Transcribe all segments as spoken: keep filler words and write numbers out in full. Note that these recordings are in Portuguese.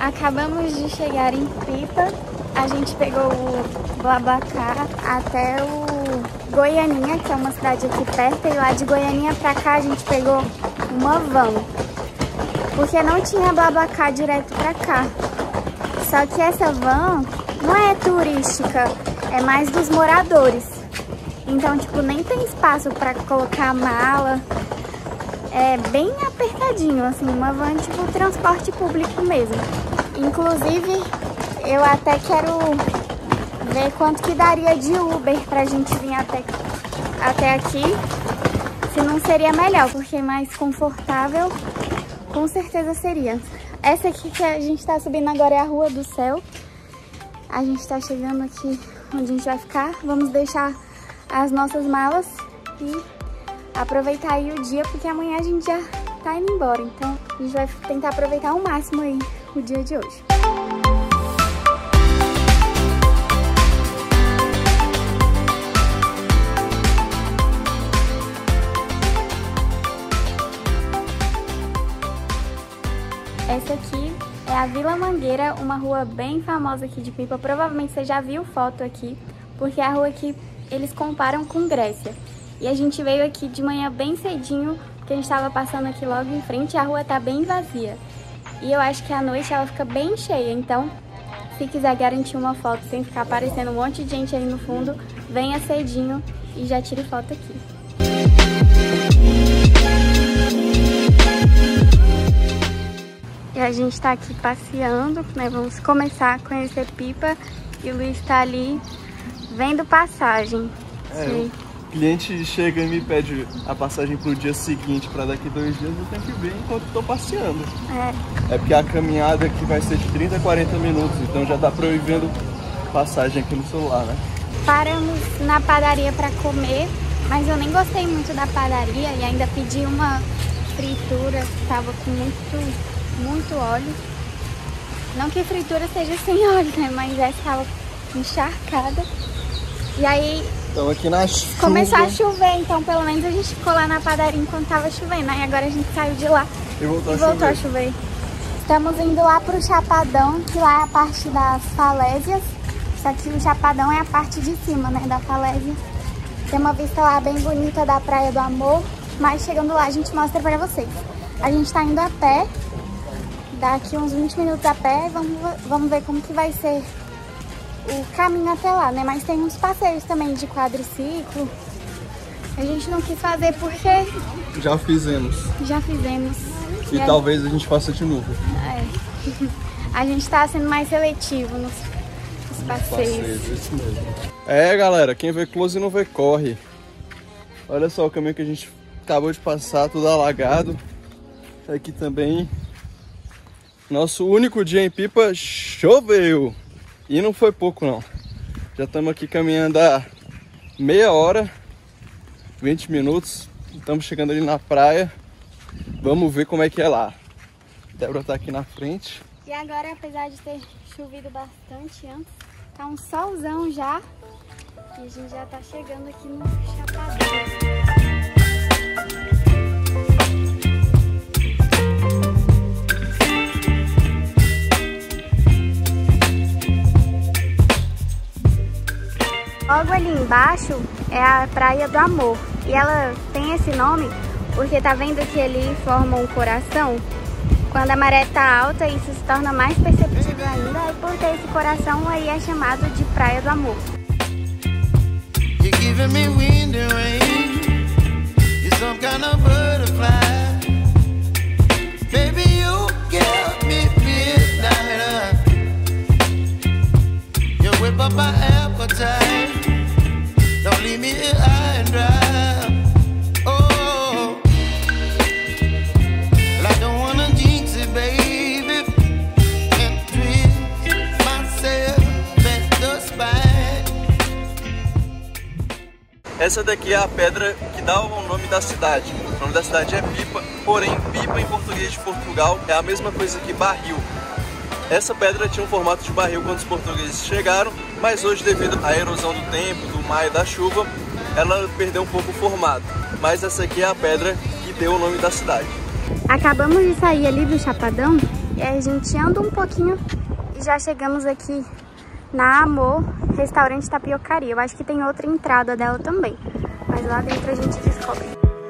Acabamos de chegar em Pipa. A gente pegou o BlaBlaCar até o Goianinha, que é uma cidade aqui perto. E lá de Goianinha pra cá a gente pegou uma van, porque não tinha BlaBlaCar direto pra cá. Só que essa van não é turística, é mais dos moradores. Então, tipo, nem tem espaço pra colocar mala. É bem apertadinho, assim, uma van tipo transporte público mesmo. Inclusive, eu até quero ver quanto que daria de Uber pra gente vir até, até aqui. Se não seria melhor, porque mais confortável, com certeza seria. Essa aqui que a gente tá subindo agora é a Rua do Céu. A gente tá chegando aqui onde a gente vai ficar. Vamos deixar as nossas malas e aproveitar aí o dia, porque amanhã a gente já tá indo embora. Então a gente vai tentar aproveitar ao máximo aí o dia de hoje. Essa aqui é a Vila Mangueira, uma rua bem famosa aqui de Pipa. Provavelmente você já viu foto aqui, porque a rua aqui eles comparam com Grécia. E a gente veio aqui de manhã bem cedinho, porque a gente estava passando aqui logo em frente e a rua tá bem vazia. E eu acho que à noite ela fica bem cheia, então se quiser garantir uma foto sem ficar aparecendo um monte de gente aí no fundo, venha cedinho e já tire foto aqui. E a gente tá aqui passeando, né? Vamos começar a conhecer Pipa e o Luiz tá ali vendo passagem. É, o cliente chega e me pede a passagem pro dia seguinte, para daqui dois dias eu tenho que ver enquanto tô passeando. É. É porque a caminhada aqui vai ser de trinta a quarenta minutos, então já dá pra eu ir vendo passagem aqui no celular, né? Paramos na padaria pra comer, mas eu nem gostei muito da padaria e ainda pedi uma fritura que tava com muito... muito óleo. Não que fritura seja sem óleo, né? Mas essa tava encharcada. E aí então aqui na chuva começou a chover, então pelo menos a gente ficou lá na padaria enquanto tava chovendo. Aí agora a gente saiu de lá e voltou, e a, voltou chover. a chover. Estamos indo lá pro Chapadão, que lá é a parte das falésias. Só que o Chapadão é a parte de cima, né, da falésia. Tem uma vista lá bem bonita da Praia do Amor, mas chegando lá a gente mostra pra vocês. A gente tá indo a pé. Daqui uns vinte minutos a pé, vamos, vamos ver como que vai ser o caminho até lá, né? Mas tem uns passeios também de quadriciclo. A gente não quis fazer porque... Já fizemos. Já fizemos. E, e talvez a... a gente faça de novo. É. A gente tá sendo mais seletivo nos, nos passeios. passeios. Isso mesmo. É, galera, quem vê close não vê corre. Olha só o caminho que a gente acabou de passar, tudo alagado. Aqui também... Nosso único dia em Pipa choveu. E não foi pouco não. Já estamos aqui caminhando há meia hora, vinte minutos. Estamos chegando ali na praia. Vamos ver como é que é lá. Débora tá aqui na frente. E agora, apesar de ter chovido bastante antes, tá um solzão já. E a gente já tá chegando aqui no Chapadão. Logo ali embaixo é a Praia do Amor. E ela tem esse nome porque tá vendo que ele forma um coração? Quando a maré tá alta, isso se torna mais perceptível ainda. E por ter esse coração, aí é chamado de Praia do Amor. Don't leave me here high and dry. Oh, well, I don't wanna jinx it, baby, and twist myself at the spine. Essa daqui é a pedra que dá o nome da cidade. O nome da cidade é Pipa, porém Pipa em português de Portugal é a mesma coisa que barril. Essa pedra tinha um formato de barril quando os portugueses chegaram, mas hoje, devido à erosão do tempo, do mar e da chuva, ela perdeu um pouco o formato. Mas essa aqui é a pedra que deu o nome da cidade. Acabamos de sair ali do Chapadão E aí a gente anda um pouquinho e já chegamos aqui na Amor, restaurante Tapiocaria. Eu acho que tem outra entrada dela também, mas lá dentro a gente descobre.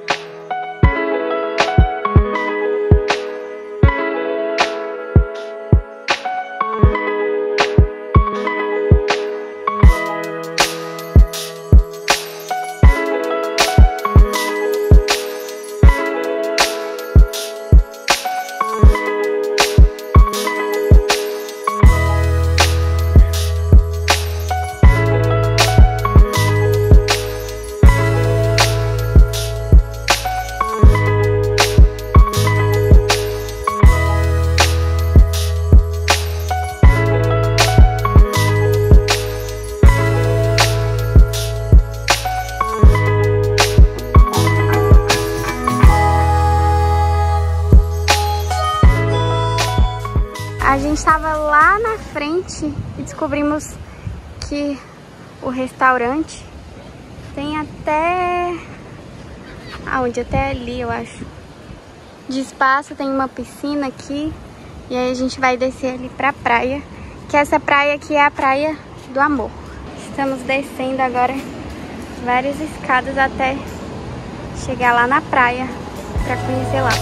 A gente estava lá na frente e descobrimos que o restaurante tem até... aonde? Até ali, eu acho. De espaço, tem uma piscina aqui. E aí a gente vai descer ali pra praia. Que essa praia aqui é a Praia do Amor. Estamos descendo agora várias escadas até chegar lá na praia pra conhecer lá.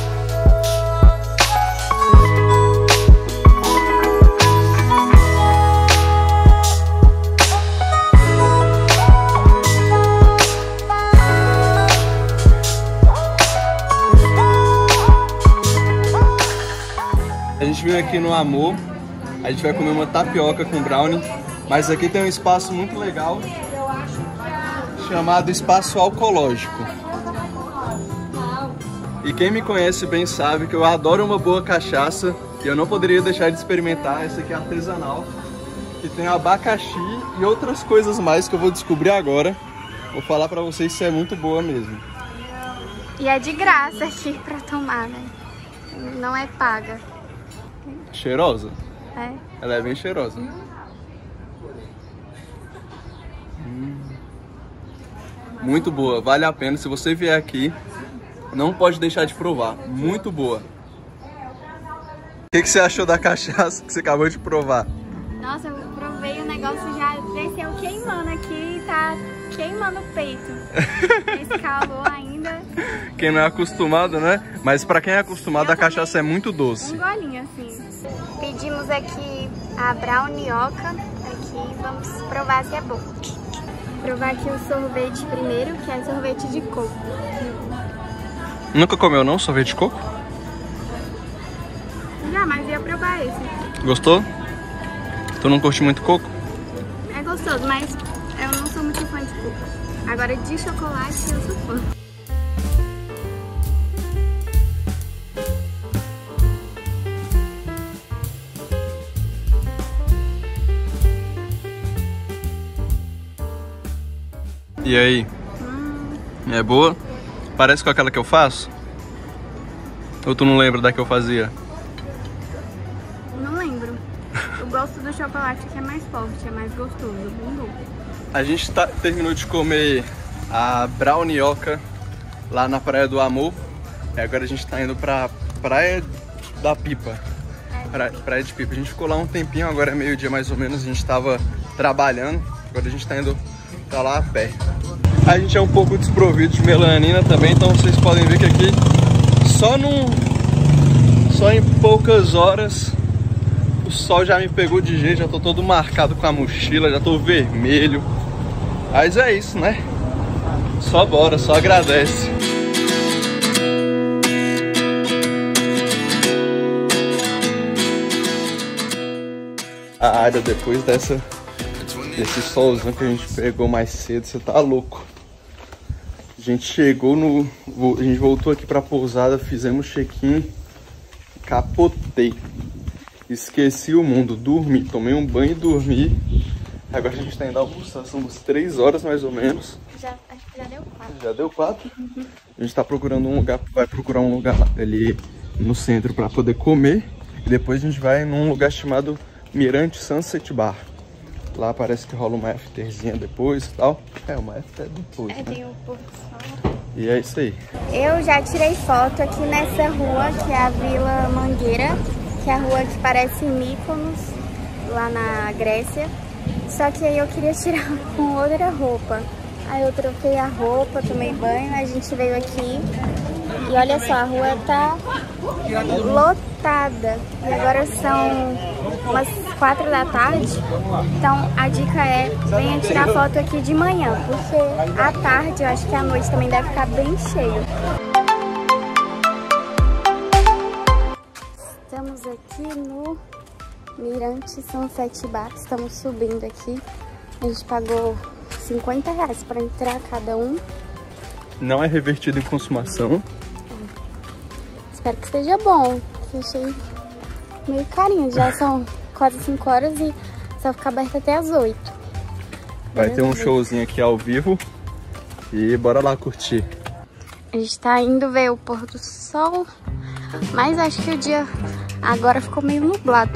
A gente veio aqui no Amor, a gente vai comer uma tapioca com brownie, mas aqui tem um espaço muito legal chamado Espaço Alcológico. E quem me conhece bem sabe que eu adoro uma boa cachaça e eu não poderia deixar de experimentar. Essa aqui é artesanal, que tem abacaxi e outras coisas mais que eu vou descobrir agora. Vou falar pra vocês se é muito boa mesmo. E é de graça aqui pra tomar, né? Não é paga. Cheirosa? É. Ela é bem cheirosa. Hum. Muito boa, vale a pena. Se você vier aqui, não pode deixar de provar. Muito boa. O que, que você achou da cachaça que você acabou de provar? Nossa, eu provei, o negócio já desceu queimando aqui, tá queimando o peito. Esse calor ainda. Quem não é acostumado, né? Mas pra quem é acostumado, eu a cachaça é muito doce. Um golinho assim. Pedimos aqui a brownioca. Aqui, vamos provar se é bom. Vou provar aqui o sorvete primeiro, que é sorvete de coco. Nunca comeu não sorvete de coco? Já, mas ia provar esse. Gostou? Tu não curte muito coco? É gostoso, mas eu não sou muito fã de coco. Agora de chocolate eu sou fã. E aí? Hum. É boa? Parece com aquela que eu faço? Ou tu não lembra da que eu fazia? Não lembro. Eu gosto do chocolate que é mais forte, é mais gostoso, bem bom. A gente tá, terminou de comer a brownioca lá na Praia do Amor. E agora a gente tá indo pra Praia da Pipa. Pra, praia de Pipa. A gente ficou lá um tempinho, agora é meio dia mais ou menos. A gente tava trabalhando, agora a gente tá indo pra lá a pé. A gente é um pouco desprovido de melanina também, então vocês podem ver que aqui só num, só em poucas horas o sol já me pegou de jeito, já tô todo marcado com a mochila, já tô vermelho. Mas é isso, né? Só bora, só agradece. A área depois dessa desse solzão que a gente pegou mais cedo, você tá louco. A gente chegou no... A gente voltou aqui pra pousada, fizemos check-in, capotei. Esqueci o mundo, dormi, tomei um banho e dormi. Agora a gente tá indo almoçar, são umas três horas mais ou menos. Já, acho que já deu quatro. Já deu quatro? Uhum. A gente tá procurando um lugar, vai procurar um lugar ali no centro pra poder comer. E depois a gente vai num lugar chamado Mirante Sunset Bar. Lá parece que rola uma afterzinha depois e tal. É, uma after depois, É, né? tem um pôr do sol. E é isso aí. Eu já tirei foto aqui nessa rua, que é a Vila Mangueira. que é a rua que parece Mykonos, lá na Grécia. Só que aí eu queria tirar com outra roupa. Aí eu troquei a roupa, tomei banho, a gente veio aqui. E olha só, a rua tá lotada. E agora são umas quatro da tarde. Então a dica é, venha tirar foto aqui de manhã, porque à tarde, eu acho que à noite também deve ficar bem cheio. Estamos aqui no Mirante Sunset Bar, estamos subindo aqui. A gente pagou cinquenta reais para entrar cada um. Não é revertido em consumação. Espero que esteja bom, porque eu achei meio carinho. Já são quase cinco horas e só fica aberto até as oito. Vai ter um showzinho aqui ao vivo e bora lá curtir. A gente tá indo ver o pôr do sol, mas acho que o dia agora ficou meio nublado.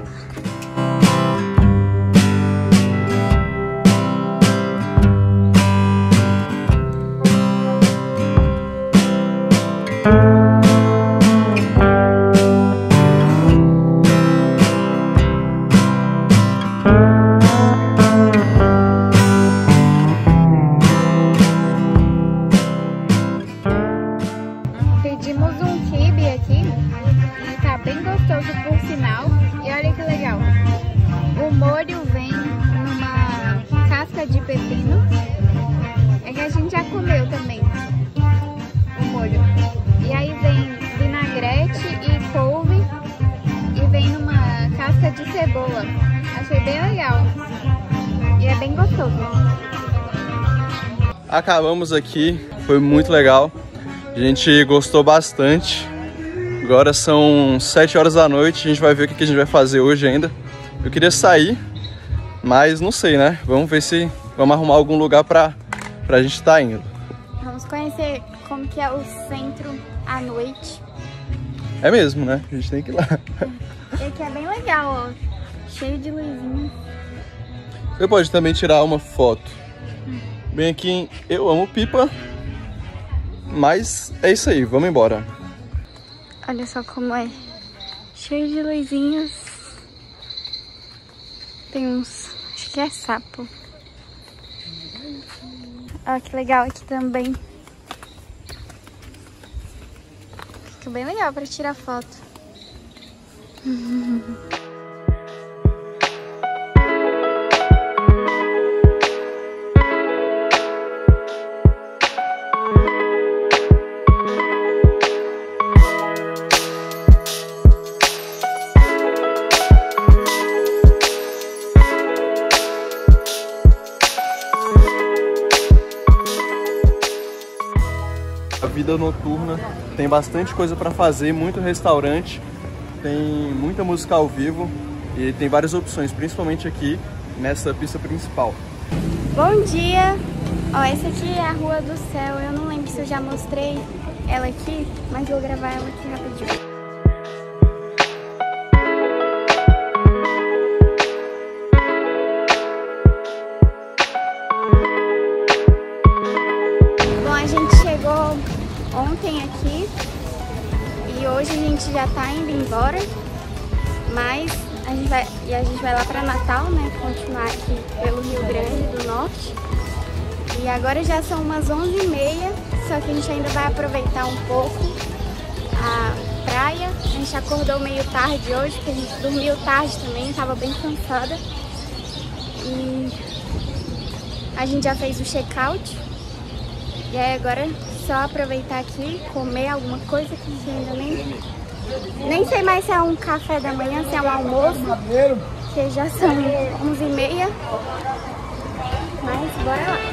Pedimos um quibe aqui, e tá bem gostoso por sinal. E olha que legal, o molho vem numa casca de pepino. É que a gente já comeu também o molho. E aí vem vinagrete e couve, e vem numa casca de cebola. Achei bem legal e é bem gostoso. Acabamos aqui, foi muito legal. A gente gostou bastante. Agora são sete horas da noite, a gente vai ver o que a gente vai fazer hoje ainda. Eu queria sair, mas não sei, né? Vamos ver se vamos arrumar algum lugar pra, pra gente estar indo. Vamos conhecer como que é o centro à noite. É mesmo, né? A gente tem que ir lá. E aqui é bem legal, ó. Cheio de luzinha. Você pode também tirar uma foto. Bem aqui em Eu Amo Pipa. Mas é isso aí, vamos embora. Olha só como é. Cheio de luzinhas. Tem uns... acho que é sapo. Olha que legal aqui também. Fica bem legal para tirar foto. A vida noturna tem bastante coisa para fazer, muito restaurante, tem muita música ao vivo e tem várias opções, principalmente aqui nessa pista principal. Bom dia! Ó, essa aqui é a Rua do Céu. Eu não lembro se eu já mostrei ela aqui, mas vou gravar ela aqui rapidinho. Ontem aqui e hoje a gente já tá indo embora, mas a gente vai, e a gente vai lá para Natal, né, continuar aqui pelo Rio Grande do Norte. E agora já são umas onze e meia, só que a gente ainda vai aproveitar um pouco a praia. A gente acordou meio tarde hoje, porque a gente dormiu tarde também, tava bem cansada. E a gente já fez o check-out. E aí agora é só aproveitar aqui, comer alguma coisa que a gente ainda nem... Nem sei mais se é um café da manhã, se é um almoço, porque já são onze e meia. Mas bora lá.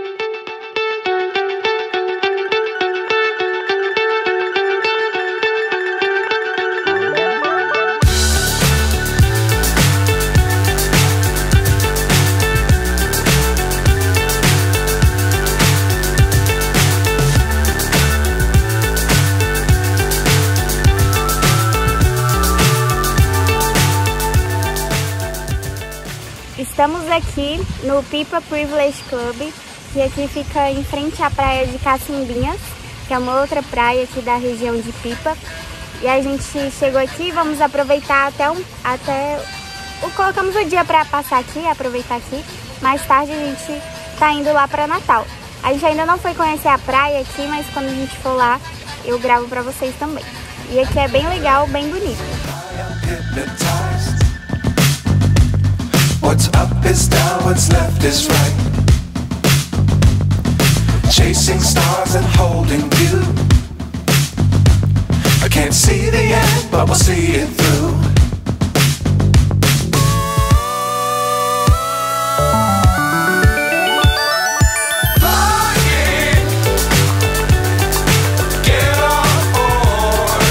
Estamos aqui no Pipa Privilege Club, que aqui fica em frente à praia de Cacimbinhas, que é uma outra praia aqui da região de Pipa. E a gente chegou aqui, vamos aproveitar até um, até o colocamos o dia para passar aqui, aproveitar aqui. Mais tarde a gente tá indo lá para Natal. A gente ainda não foi conhecer a praia aqui, mas quando a gente for lá, eu gravo para vocês também. E aqui é bem legal, bem bonito. What's up is down, what's left is right. Chasing stars and holding you. I can't see the end, but we'll see it through. Flying, get on board.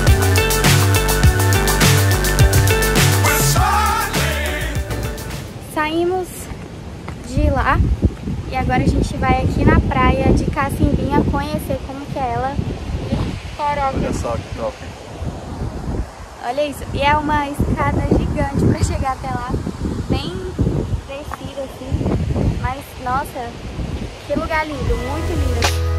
We're smiling. Saímos de lá e agora a gente vai aqui na praia de Cacimbinha conhecer como que é ela. Olha só que top. Olha isso, e é uma escada gigante para chegar até lá, bem descida assim, mas nossa, que lugar lindo, muito lindo.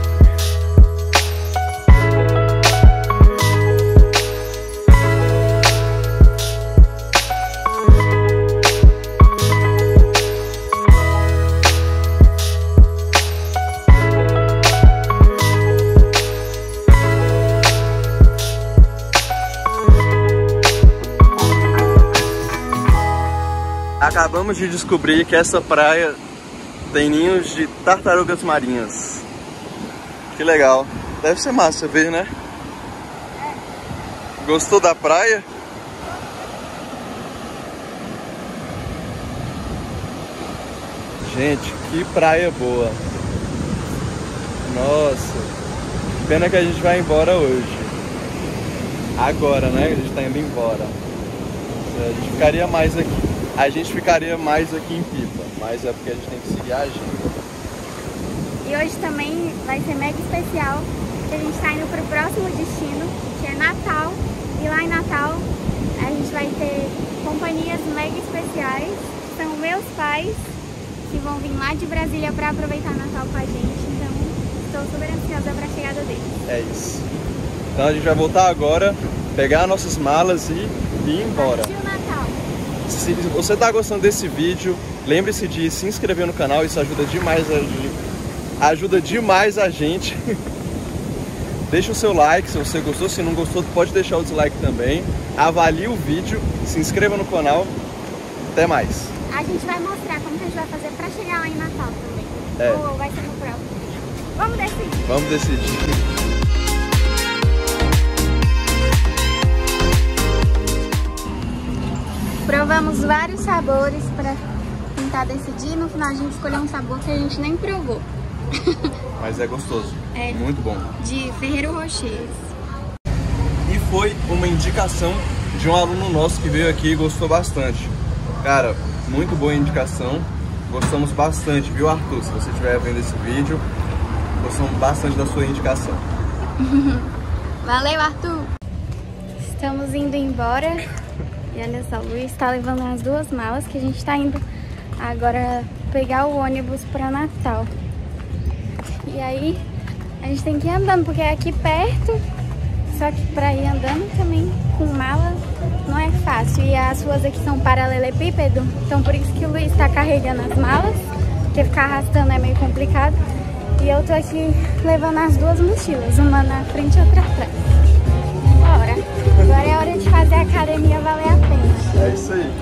Acabamos de descobrir que essa praia tem ninhos de tartarugas marinhas. Que legal. Deve ser massa ver, né? Gostou da praia? Gente, que praia boa. Nossa. Pena que a gente vai embora hoje. Agora, né? A gente tá indo embora. A gente ficaria mais aqui. A gente ficaria mais aqui em Pipa, mas é porque a gente tem que seguir a agenda. E hoje também vai ser mega especial, que a gente está indo para o próximo destino, que é Natal. E lá em Natal a gente vai ter companhias mega especiais, que são meus pais, que vão vir lá de Brasília para aproveitar Natal com a gente. Então estou super ansiosa para a chegada deles. É isso. Então a gente vai voltar agora, pegar nossas malas e ir embora. Curtiu o Natal? Se você está gostando desse vídeo, lembre-se de se inscrever no canal, isso ajuda demais a, ajuda demais a gente. Deixa o seu like se você gostou, se não gostou pode deixar o dislike também. Avalie o vídeo, se inscreva no canal. Até mais. A gente vai mostrar como que a gente vai fazer para chegar lá em Natal também. É. Ou vai ser no próximo. Vamos decidir. Vamos decidir. Provamos vários sabores para tentar decidir. No final a gente escolheu um sabor que a gente nem provou. Mas é gostoso. É. Muito bom. De Ferreiro Rocher. E foi uma indicação de um aluno nosso que veio aqui e gostou bastante. Cara, muito boa indicação. Gostamos bastante, viu, Arthur? Se você estiver vendo esse vídeo, gostamos bastante da sua indicação. Valeu, Arthur! Estamos indo embora. E olha só, o Luiz está levando as duas malas que a gente está indo agora pegar o ônibus para Natal. E aí a gente tem que ir andando porque é aqui perto, só que para ir andando também com mala não é fácil. E as ruas aqui são paralelepípedo, então por isso que o Luiz está carregando as malas, porque ficar arrastando é meio complicado. E eu tô aqui levando as duas mochilas, uma na frente e outra atrás. Bora! Agora é hora de fazer a academia valer a pena. É isso aí.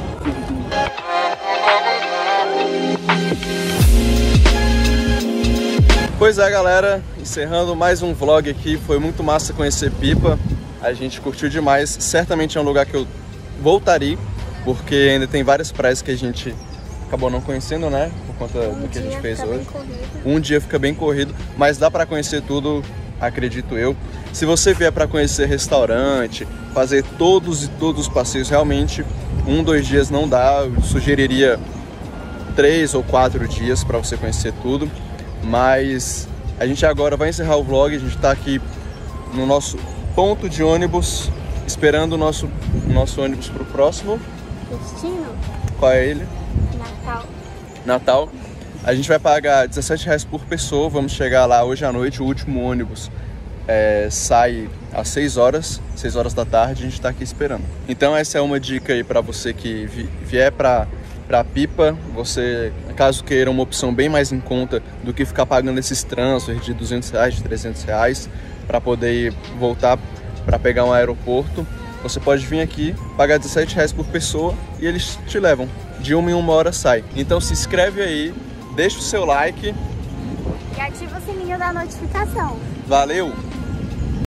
Pois é, galera, encerrando mais um vlog aqui, foi muito massa conhecer Pipa, a gente curtiu demais, certamente é um lugar que eu voltaria, porque ainda tem várias praias que a gente acabou não conhecendo, né, por conta um do que a gente fez hoje. Um dia fica bem corrido, mas dá pra conhecer tudo, acredito eu. Se você vier para conhecer restaurante, fazer todos e todos os passeios, realmente um, dois dias não dá, eu sugeriria três ou quatro dias para você conhecer tudo. Mas a gente agora vai encerrar o vlog, a gente está aqui no nosso ponto de ônibus, esperando o nosso, nosso ônibus para o próximo destino. Qual é ele? Natal. Natal. A gente vai pagar dezessete reais por pessoa, vamos chegar lá hoje à noite, o último ônibus é, sai às seis horas, seis horas da tarde, a gente está aqui esperando. Então essa é uma dica aí para você que vi, vier para para Pipa, você, caso queira uma opção bem mais em conta do que ficar pagando esses transfers de duzentos reais, de trezentos reais, para poder ir, voltar para pegar um aeroporto, você pode vir aqui, pagar dezessete reais por pessoa e eles te levam. De uma em uma hora sai. Então se inscreve aí, deixa o seu like. E ativa o sininho da notificação. Valeu!